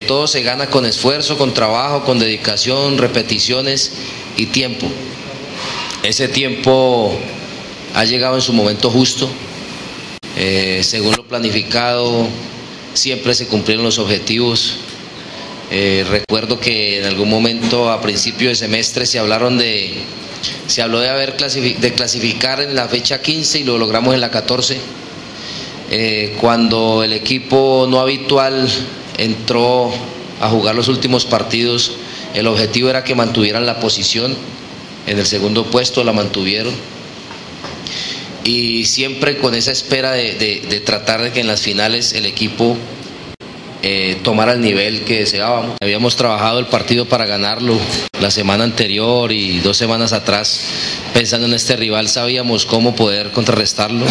Todo se gana con esfuerzo, con trabajo, con dedicación, repeticiones y tiempo. Ese tiempo ha llegado en su momento justo. Según lo planificado, siempre se cumplieron los objetivos. Recuerdo que en algún momento a principio de semestre se habló de clasificar en la fecha 15 y lo logramos en la 14. Cuando el equipo no habitual entró a jugar los últimos partidos, el objetivo era que mantuvieran la posición en el segundo puesto, la mantuvieron, y siempre con esa espera de tratar de que en las finales el equipo tomara el nivel que deseábamos. Habíamos trabajado el partido para ganarlo la semana anterior y 2 semanas atrás, pensando en este rival, sabíamos cómo poder contrarrestarlo.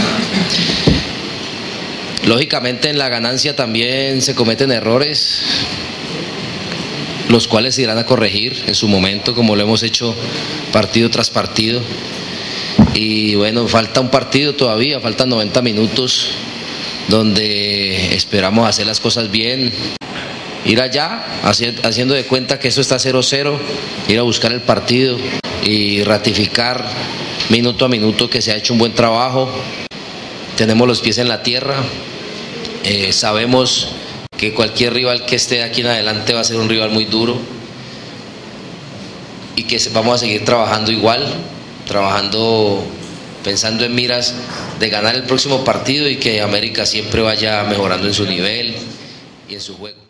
Lógicamente en la ganancia también se cometen errores, los cuales se irán a corregir en su momento, como lo hemos hecho partido tras partido. Y bueno, falta un partido todavía, faltan 90 minutos donde esperamos hacer las cosas bien, ir allá haciendo de cuenta que eso está 0-0, ir a buscar el partido y ratificar minuto a minuto que se ha hecho un buen trabajo. Tenemos los pies en la tierra. Sabemos que cualquier rival que esté aquí en adelante va a ser un rival muy duro y que vamos a seguir trabajando igual, pensando en miras de ganar el próximo partido y que América siempre vaya mejorando en su nivel y en su juego.